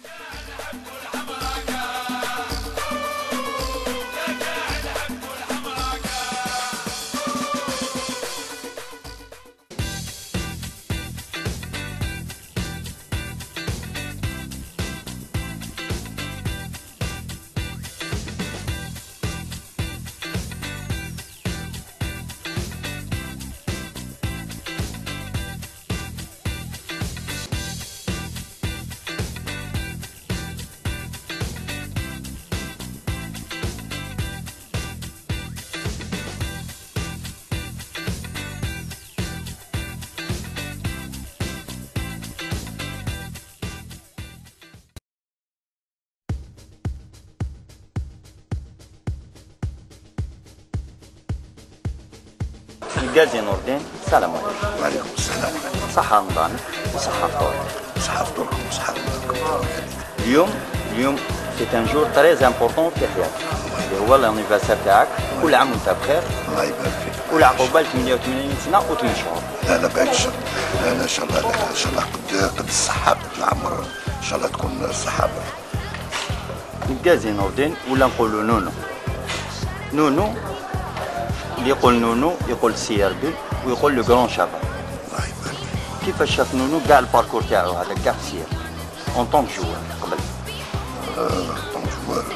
القاضي نور الدين، السلام عليكم. وعليكم السلام. صحة رمضانك وصحة فطورك. صحة فطوركم وصحة رمضانكم. اليوم سي ان جور تري امبورطون في حياتك، اللي هو الانيفرسير تاعك. كل عام وانت بخير. الله يبارك فيك. والعقوبة 88 سنة و8 شهور. لا بعد الشر. لا ان شاء الله، لا ان شاء الله قد الصحة العمر ان شاء الله تكون الصحة. القاضي نور الدين ولا نقولوا نونو. نونو اللي يقول نونو يقول السي ار بي ويقول لو كرون شافا. الله يبارك فيك. كيفاش شاف نونو كاع الباركور تاعو هذا كاع في السي ار بي اون طونك جوار قبل؟ طونك جوار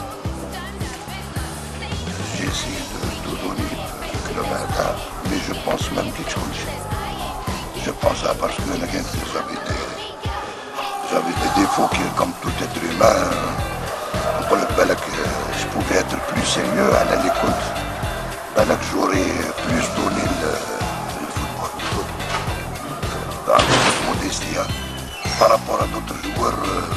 جي اسيي دو دوني الكلوب هذا، مي جو بونس ما مديتش كلشي. جو بونس باسكو انا كانت جافي دي ديفو كي كوم تو اتر هيومان. نقول لك بالك جو بوفي اتر بلو سيريو على اللي كنت. بالك جوري بلوس دوني الفوتبول. avec modestie par rapport à d'autres joueurs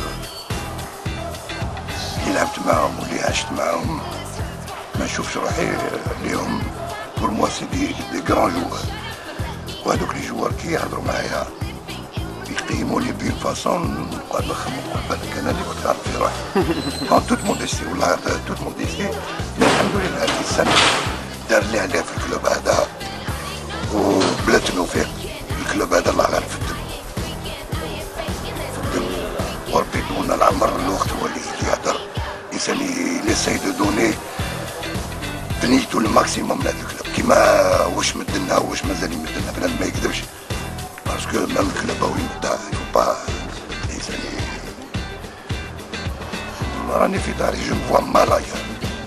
اللي لعبت معاهم واللي عشت معاهم. ما نشوفش روحي اليوم بور موا سي دي كران جوار. وهذوك لي جوار كي يهضروا معايا يقيموني بين فاصون نقعد نخمم نقول بالك انا اللي كنت عارف في روحي. اون توت موديستي والله توت موديستي. الحمد لله هذه السنه دار اللي عليه في الكلوب هذا وبلا توفيق. الكلوب هذا الله غالب في الدم وربي يدونا العمر. الوقت هو اللي يهدر. الانسان يساي دو دوني بنيتو الماكسيموم لهذا الكلوب كيما واش مدلنا واش مازال يمدلنا. بنادم ما يكذبش باسكو مام الكلوب هو يمدها يفو با الانسان. راني في داري جو مفوا مالايا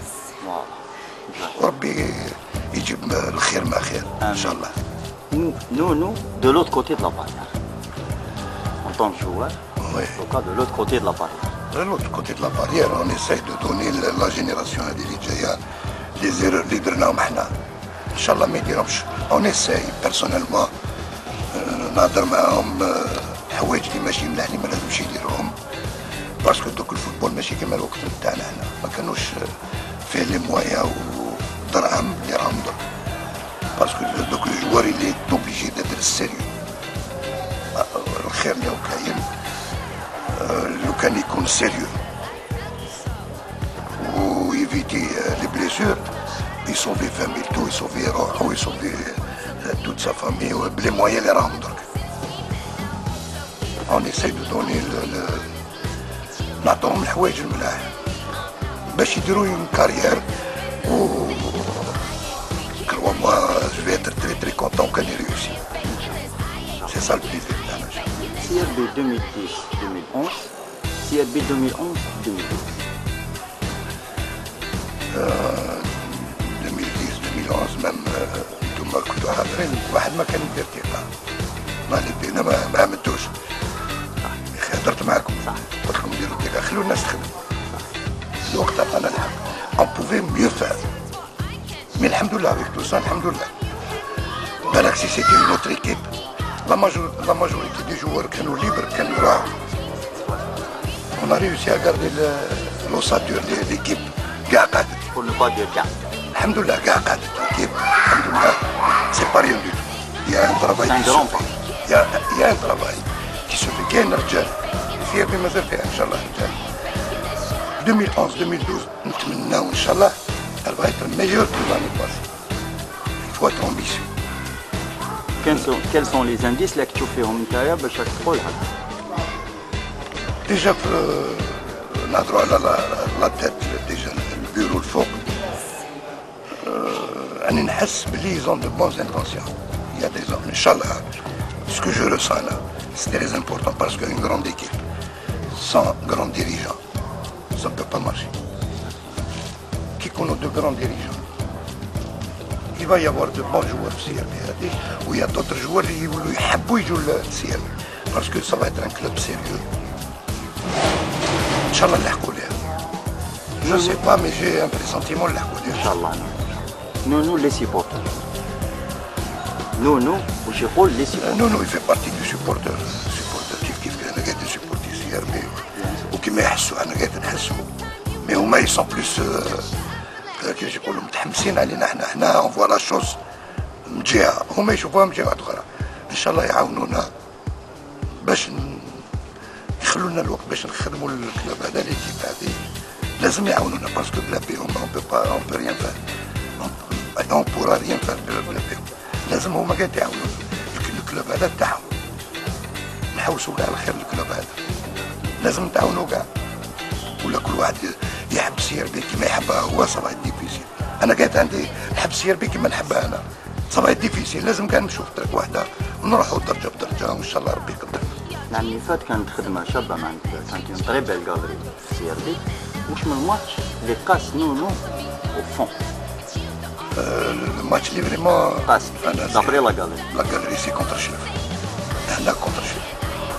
وربي يجيب الخير مع خير ان شاء الله. Nous, de l'autre côté de la barrière, en tant que joueur, oui. En tout cas, de l'autre côté de la barrière. De l'autre côté de la barrière, on essaye de donner la génération اللي جايه les erreurs اللي درناهم احنا ان شاء الله ما يديرهمش. on essaye personnellement نهضر معاهم الحوايج اللي ماشي ملاح اللي ما لازمش يديروهم باسكو دوك الفوتبول ماشي كيما الوقت تاعنا احنا. ما كانوش فيه لي موايا ودراهم اللي راهم درك باسكو دوك الجوار اللي اوبليجي داتر سيريو. الخير اللي هو كاين لو كان يكون سيريو ويفيتي لي بليسور يصوفي فاميلتو يصوفي روحو يصوفي توت سا فامي بلي مويا اللي راهم درك. اون ايساي دو دوني نعطوهم الحوايج الملاح باش يديروا اون كارير و moi je vais être très content qu'on ait réussi. C'est ça le plaisir. CRB 2010-2011, CRB 2011-2012. 2010-2011 même انتم كنتوا حاضرين واحد ما كان يدير ثقة. ما اللي بينا ما عملتوش. يا اخي هضرت معاكم قلت لكم ديروا ثقة خلوا الناس تخدم. الوقت عطانا الحق. On pouvait mieux faire. Mais alhamdoulilah avec tout ça, alhamdoulilah. بالك si c'était une autre équipe, la majorité des joueurs كانوا libres كانوا راحوا. On a réussi à garder l'ossature de l'équipe كاع قعدت. Pour ne pas dire كاع. alhamdoulilah كاع قعدت l'équipe, alhamdoulilah. C'est pas rien du tout. Il y a un travail qui se fait. Il y a un travail qui se fait. كاين رجال فيها بما زال فيها ان شاء الله رجال. 2011-2012 نتمناو ان شاء الله elle va être meilleure que l'année passée. Il faut être ambitieux. Quels sont les indices اللي تشوف فيهم نتايا باش تدخل هذا؟ ديجا نهضروا على لا تيت ديجا البيرو الفوق راني نحس بلي زون دو بونز انتونسيون يا دي زون ان شاء الله سكو جو ريسون انا سي تري امبورتون باسكو اون غروند ايكيب سون غروند ديريجون سا بو با مارشي كي يكونوا دو غروند ديريجون il va y avoir de bons joueurs في CRB هذه ويا d'autres joueurs اللي يولوا يحبوا يجوا للCRB باسكو ça va être un club sérieux ان شاء الله نلحقوا لها je sais pas mais j'ai un pressentiment نلحقوا لها ان شاء الله. نونو لي سيبورتر نونو واش يقول لي سيبورتر نونو يفي بارتي دو سيبورتر كيف انا قاعد نسيبورتي CRB وكيما يحسوا انا قاعد نحسوا مي هما يسون بلوس كيفاش يقولوا متحمسين علينا حنا اون فوا لا شوز من جهه هما يشوفوها من جهه اخرى ان شاء الله يعاونونا باش يخلوا لنا الوقت باش نخدموا الكلوب هذا ليكيب هذه لازم يعاونونا باسكو بلا بيهم اون بو ريان فار اون بورا ريان فار بلا بيهم لازم هما قاعد يعاونونا الكلوب هذا تاعهم نحوسوا كاع الخير الكلوب هذا لازم نتعاونوا كاع ولا كل واحد يحب CRB كيما يحبها هو صباح ديفيسيل انا قاعد عندي نحب CRB كيما نحبها انا صباح ديفيسيل لازم كان نمشيو في طريق واحده ونروحوا درجه بدرجه وان شاء الله ربي يقدر. العام اللي فات كانت خدمه شابه معناتها كانت اون تري بيل غالري في CRB واش من الماتش اللي قاس نونو او فون الماتش اللي فريمون قاس دابري لا غالري سي كونتر شلف هنا كونتر شلف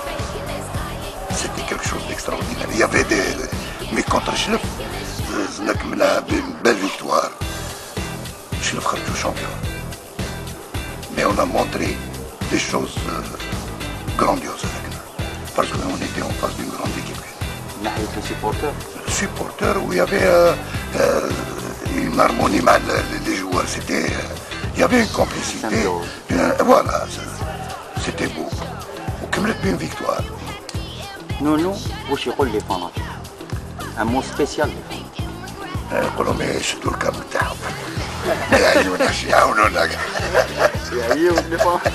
سيتي كيلكو شوز ديكستراوردينير يا في دي مي كونتر شلف نكملها ببال فيكتوار شلف خرجوا شامبيون مي اون ا مونتري دي شوز grandiose هكذا باسكو اون ايتي اون فاس دون غروند ايكيب من ناحيه supporters où il y avait une harmonie مع les joueurs c'était il y avait une complicité voilà c'était beau وكملت بين فيكتوار. نونو واش يقول لي فاناتيك ان مو سبيسيال لي فاناتيك يقول لهم يشدوا الكابل تاعهم ما يعيوناش يعاونونا يعيون لي فاناتيك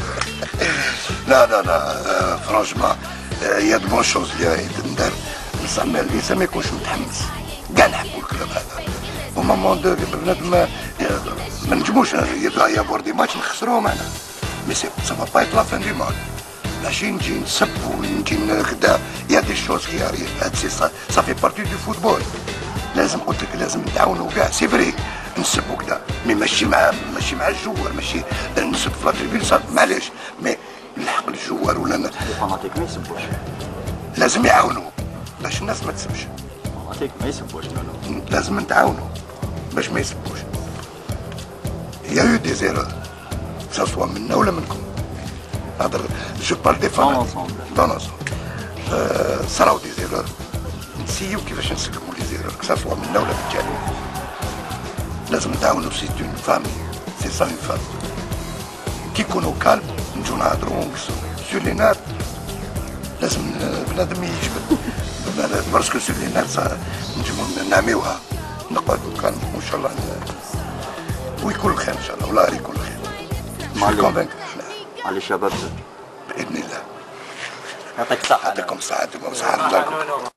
لا فرانشمون يا دو بون شوز اللي تندار زعما الانسان ما يكونش متحمس كاع نحبوا الكلوب هذا ومامون دو بنادم ما نجموش يابور دي ماتش نخسروهم انا مي سي سا با با ايت لا فان دي ماتش ماشي نجي نسب ونجي نخدا يا دي شوز كي اريف هاد سي سا في بارتي دو فوتبول لازم قلت لك لازم نتعاونوا كاع سي فري نسبوا كدا مي ماشي مع الجوار ماشي نسب في لا تريبيون صافي معليش مي نلحق الجوار ولا الفاناتيك ما يسبوش لازم يعاونوا باش الناس ما تسبش الفاناتيك ما يسبوش نونو لازم نتعاونوا باش ما يسبوش يا يو دي زيرور سوا منا ولا منكم هضر جو بار دي فاناتيك دون لونسومبل صراو دي زيرور نسيو كيفاش نسلموا لي زيرور سوا منا ولا من الجانب لازم نتعاونوا سي اون فامي سي سا اون فامي كي يكونوا كالم نجو نهضروا ونقصوا سور لي نار لازم بنادم يجبد باسكو سور لي نار نجمو نعميوها نقعدوا كالم وان شاء الله ويكون الخير ان شاء الله ولا يكون الخير مع الشباب باذن الله يعطيك الصحه يعطيكم الصحه وصحه الله.